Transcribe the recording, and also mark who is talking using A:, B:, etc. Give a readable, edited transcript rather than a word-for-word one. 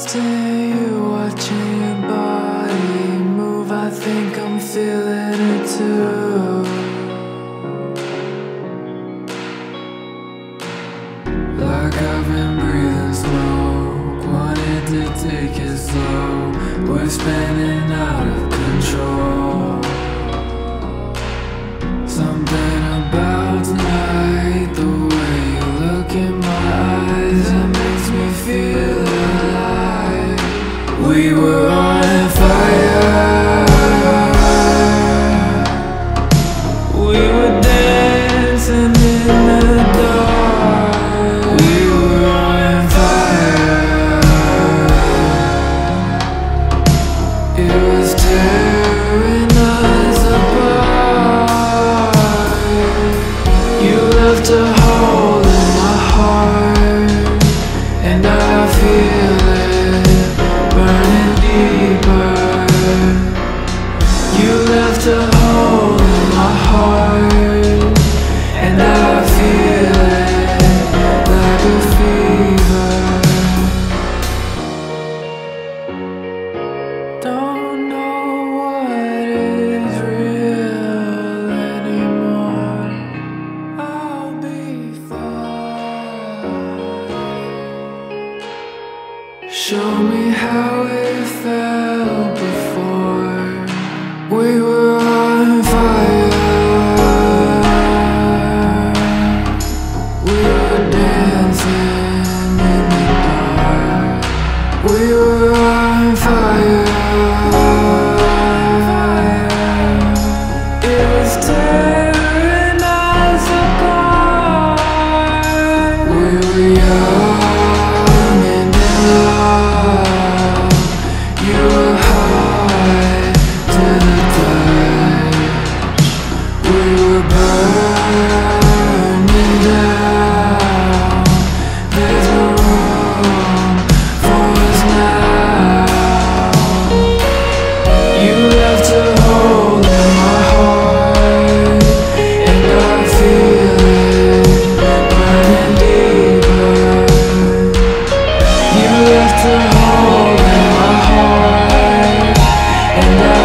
A: in you, watching your body move. I think I'm feeling it too. Like I've been breathing smoke, wanted to take it slow. We're spinning out of control. Something about tonight, the way you look in my eyes, it makes me feel alive. We were on fire. We were dancing in the dark. We were on fire. It was tearing us apart. You left a hole in my heart, and I feel it burning deeper. You left a hole in my heart, and I feel it like a fever. Don't know what is real anymore. I'll be fine. Show me how it felt before. We were on fire. We were dancing in the dark. We were on fire. It was tearing us apart. We were young and in love. You were high to the touch. We were burning down. There's no room for us now. You left a hole in my heart, and I feel it burning deeper. You left a hole in my heart, and I